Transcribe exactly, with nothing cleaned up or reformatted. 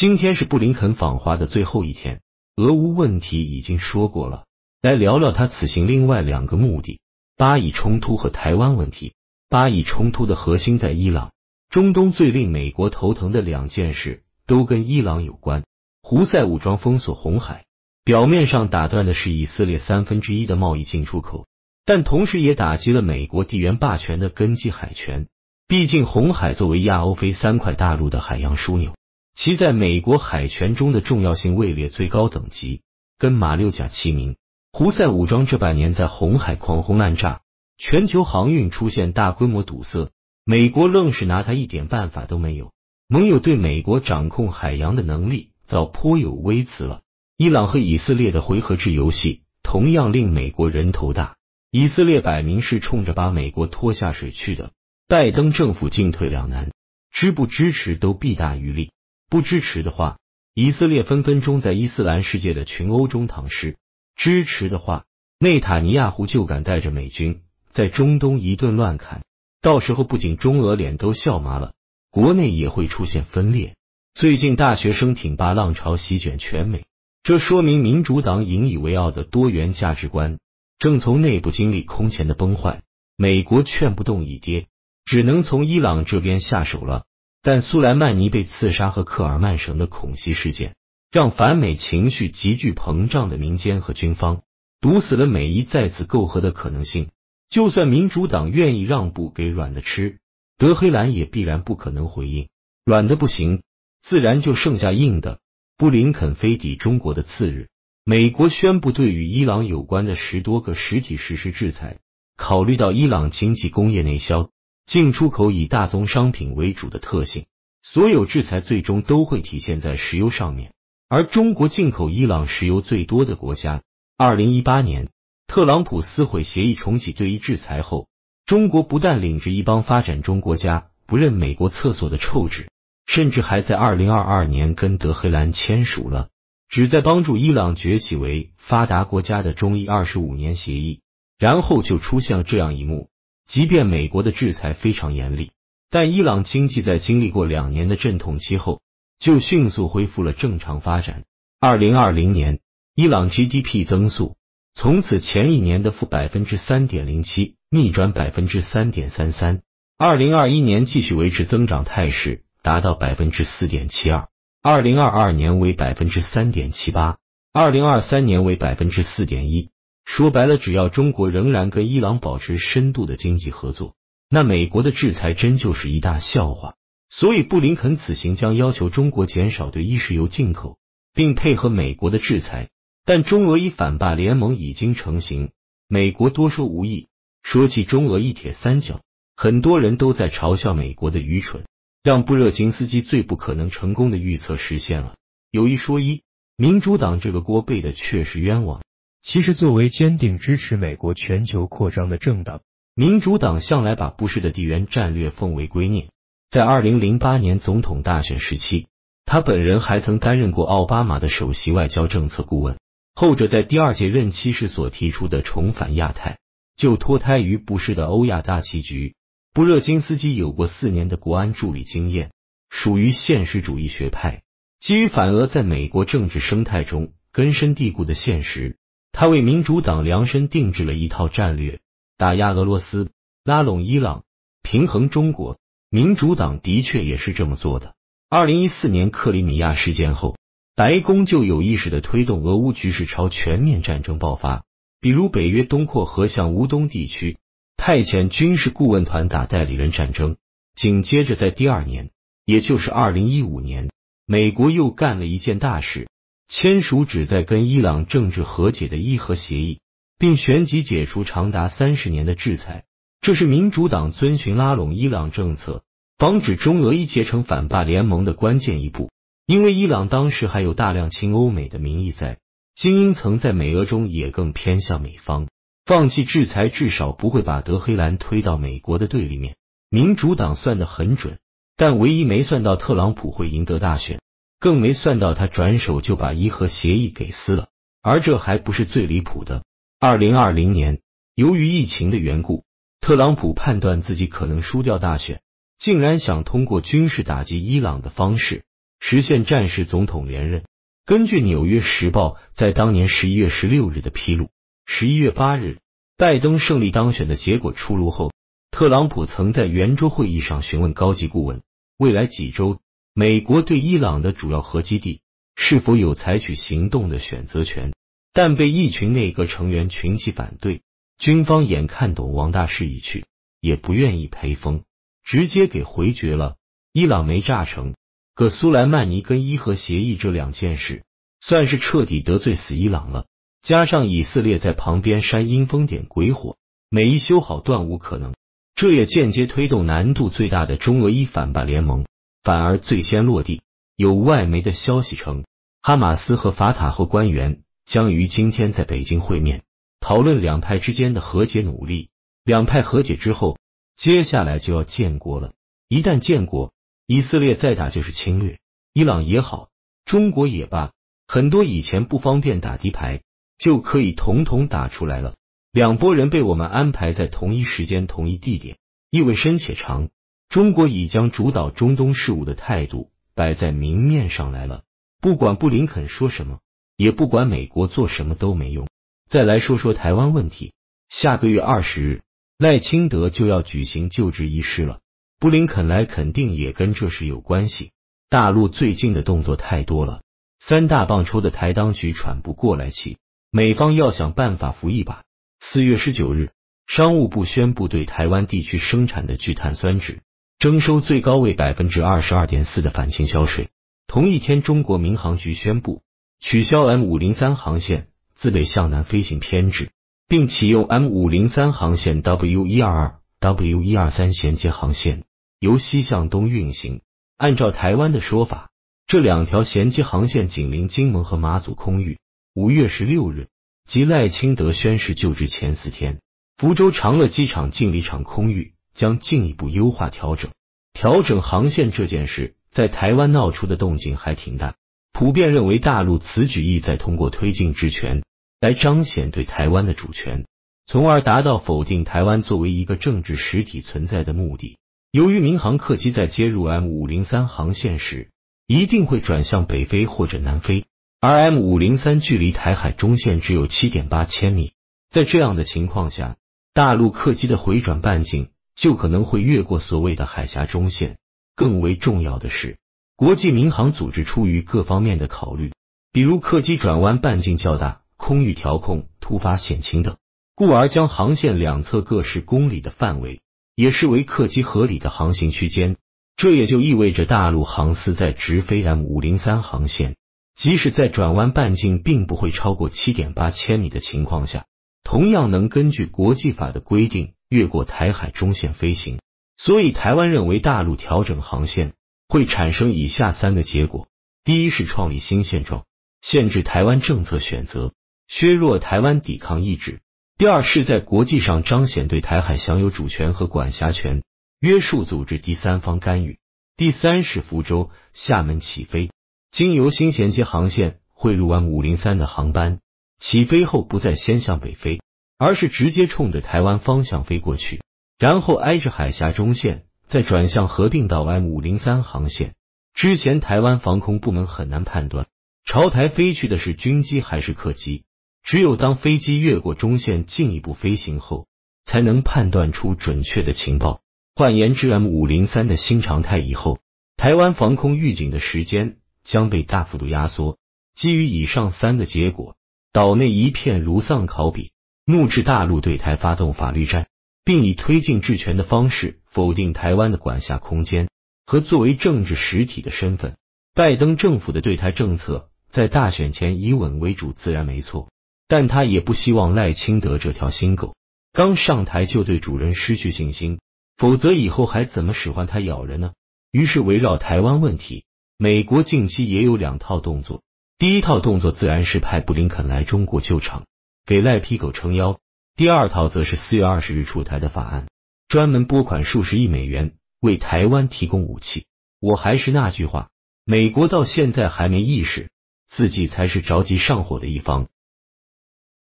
今天是布林肯访华的最后一天，俄乌问题已经说过了，来聊聊他此行另外两个目的：巴以冲突和台湾问题。巴以冲突的核心在伊朗，中东最令美国头疼的两件事都跟伊朗有关。胡塞武装封锁红海，表面上打断的是以色列三分之一的贸易进出口，但同时也打击了美国地缘霸权的根基海权。毕竟红海作为亚欧非三块大陆的海洋枢纽，其在美国海权中的重要性位列最高等级，跟马六甲齐名。胡塞武装这半年在红海狂轰滥炸，全球航运出现大规模堵塞，美国愣是拿他一点办法都没有。盟友对美国掌控海洋的能力早颇有微词了。伊朗和以色列的回合制游戏同样令美国人头大，以色列摆明是冲着把美国拖下水去的，拜登政府进退两难，支不支持都弊大于利。不支持的话，以色列分分钟在伊斯兰世界的群殴中躺尸；支持的话，内塔尼亚胡就敢带着美军在中东一顿乱砍，到时候不仅中俄脸都笑麻了，国内也会出现分裂。最近大学生挺巴浪潮席卷全美，这说明民主党引以为傲的多元价值观正从内部经历空前的崩坏，美国劝不动已跌，只能从伊朗这边下手了。但苏莱曼尼被刺杀和克尔曼省的恐袭事件，让反美情绪急剧膨胀的民间和军方堵死了美伊再次媾和的可能性。就算民主党愿意让步给软的吃，德黑兰也必然不可能回应。软的不行，自然就剩下硬的。布林肯飞抵中国的次日，美国宣布对与伊朗有关的十多个实体实施制裁。考虑到伊朗经济工业内销、进出口以大宗商品为主的特性，所有制裁最终都会体现在石油上面。而中国进口伊朗石油最多的国家，二零一八年特朗普撕毁协议重启对伊制裁后，中国不但领着一帮发展中国家不认美国厕所的臭纸，甚至还在二零二二年跟德黑兰签署了旨在帮助伊朗崛起为发达国家的中伊二十五年协议。然后就出现了这样一幕，即便美国的制裁非常严厉，但伊朗经济在经历过两年的阵痛期后，就迅速恢复了正常发展。二零二零年，伊朗 G D P 增速从此前一年的负 百分之三点零七 逆转 百分之三点三三， 二零二一年继续维持增长态势，达到 百分之四点七二， 二零二二年为 百分之三点七八， 二零二三年为 百分之四点一。说白了，只要中国仍然跟伊朗保持深度的经济合作，那美国的制裁真就是一大笑话。所以布林肯此行将要求中国减少对伊石油进口，并配合美国的制裁。但中俄伊反霸联盟已经成型，美国多说无益。说起中俄一铁三角，很多人都在嘲笑美国的愚蠢，让布热津斯基最不可能成功的预测实现了。有一说一，民主党这个锅背的确实冤枉。 其实作为坚定支持美国全球扩张的政党， 民主党向来把布什的地缘战略奉为圭臬。在二零零八年总统大选时期，他本人还曾担任过奥巴马的首席外交政策顾问，后者在第二届任期时所提出的重返亚太，就脱胎于布什的欧亚大棋局。布热津斯基有过四年的国安助理经验，属于现实主义学派，基于反俄在美国政治生态中根深蒂固的现实，他为民主党量身定制了一套战略，打压俄罗斯，拉拢伊朗，平衡中国。民主党的确也是这么做的。二零一四年克里米亚事件后，白宫就有意识地推动俄乌局势朝全面战争爆发，比如北约东扩和向乌东地区派遣军事顾问团打代理人战争。紧接着在第二年，也就是二零一五年，美国又干了一件大事，签署旨在跟伊朗政治和解的伊核协议，并旋即解除长达三十年的制裁。这是民主党遵循拉拢伊朗政策，防止中俄伊结成反霸联盟的关键一步。因为伊朗当时还有大量亲欧美的民意在，精英层在美俄中也更偏向美方，放弃制裁至少不会把德黑兰推到美国的对立面。民主党算得很准，但唯一没算到特朗普会赢得大选，更没算到他转手就把伊核协议给撕了。而这还不是最离谱的。二零二零年，由于疫情的缘故，特朗普判断自己可能输掉大选，竟然想通过军事打击伊朗的方式实现战时总统连任。根据《纽约时报》在当年十一月十六日的披露，十一月八日，拜登胜利当选的结果出炉后，特朗普曾在圆桌会议上询问高级顾问，未来几周美国对伊朗的主要核基地是否有采取行动的选择权，但被一群内阁成员群起反对。军方眼看懂王大势已去，也不愿意赔风，直接给回绝了。伊朗没炸成，可苏莱曼尼跟伊核协议这两件事，算是彻底得罪死伊朗了。加上以色列在旁边煽阴风点鬼火，每一修好断无可能，这也间接推动难度最大的中俄伊反霸联盟反而最先落地。有外媒的消息称，哈马斯和法塔赫官员将于今天在北京会面，讨论两派之间的和解努力。两派和解之后，接下来就要建国了。一旦建国，以色列再打就是侵略，伊朗也好，中国也罢，很多以前不方便打的牌就可以统统打出来了。两拨人被我们安排在同一时间同一地点，意味深且长。中国已将主导中东事务的态度摆在明面上来了，不管布林肯说什么，也不管美国做什么都没用。再来说说台湾问题，下个月二十日，赖清德就要举行就职仪式了，布林肯来肯定也跟这事有关系。大陆最近的动作太多了，三大棒抽的台当局喘不过来气，美方要想办法扶一把。四月十九日，商务部宣布对台湾地区生产的聚碳酸酯征收最高为 百分之二十二点四 的反倾销税。同一天，中国民航局宣布取消 M 五零三 航线自北向南飞行偏制，并启用 M 五零三 航线 W 一二二、W 一二三 衔接航线，由西向东运行。按照台湾的说法，这两条衔接航线紧邻金门和马祖空域。五月十六日，即赖清德宣誓就职前四天，福州长乐机场净离场空域将进一步优化调整。调整航线这件事在台湾闹出的动静还挺大，普遍认为大陆此举意在通过推进治权来彰显对台湾的主权，从而达到否定台湾作为一个政治实体存在的目的。由于民航客机在接入 M 五零三 航线时一定会转向北飞或者南飞，而 M 五零三 距离台海中线只有 七点八千米，在这样的情况下，大陆客机的回转半径就可能会越过所谓的海峡中线。更为重要的是，国际民航组织出于各方面的考虑，比如客机转弯半径较大、空域调控、突发险情等，故而将航线两侧各十公里的范围也视为客机合理的航行区间。这也就意味着大陆航司在直飞 M 五零三 航线，即使在转弯半径并不会超过 七点八千米的情况下，同样能根据国际法的规定越过台海中线飞行。所以台湾认为大陆调整航线会产生以下三个结果：第一是创立新现状，限制台湾政策选择，削弱台湾抵抗意志；第二是在国际上彰显对台海享有主权和管辖权，约束组织第三方干预；第三是福州、厦门起飞，经由新衔接航线汇入 M 五零三 的航班，起飞后不再先向北飞，而是直接冲着台湾方向飞过去，然后挨着海峡中线再转向合并到 M 五零三 航线。之前台湾防空部门很难判断朝台飞去的是军机还是客机，只有当飞机越过中线进一步飞行后，才能判断出准确的情报。换言之， M 五零三 的新常态以后，台湾防空预警的时间将被大幅度压缩。基于以上三个结果，岛内一片如丧考妣，怒斥大陆对台发动法律战，并以推进治权的方式否定台湾的管辖空间和作为政治实体的身份。拜登政府的对台政策在大选前以稳为主自然没错，但他也不希望赖清德这条新狗刚上台就对主人失去信心，否则以后还怎么使唤他咬人呢？于是围绕台湾问题，美国近期也有两套动作。第一套动作自然是派布林肯来中国救场，给赖皮狗撑腰；第二套则是四月二十日出台的法案，专门拨款数十亿美元为台湾提供武器。我还是那句话，美国到现在还没意识自己才是着急上火的一方。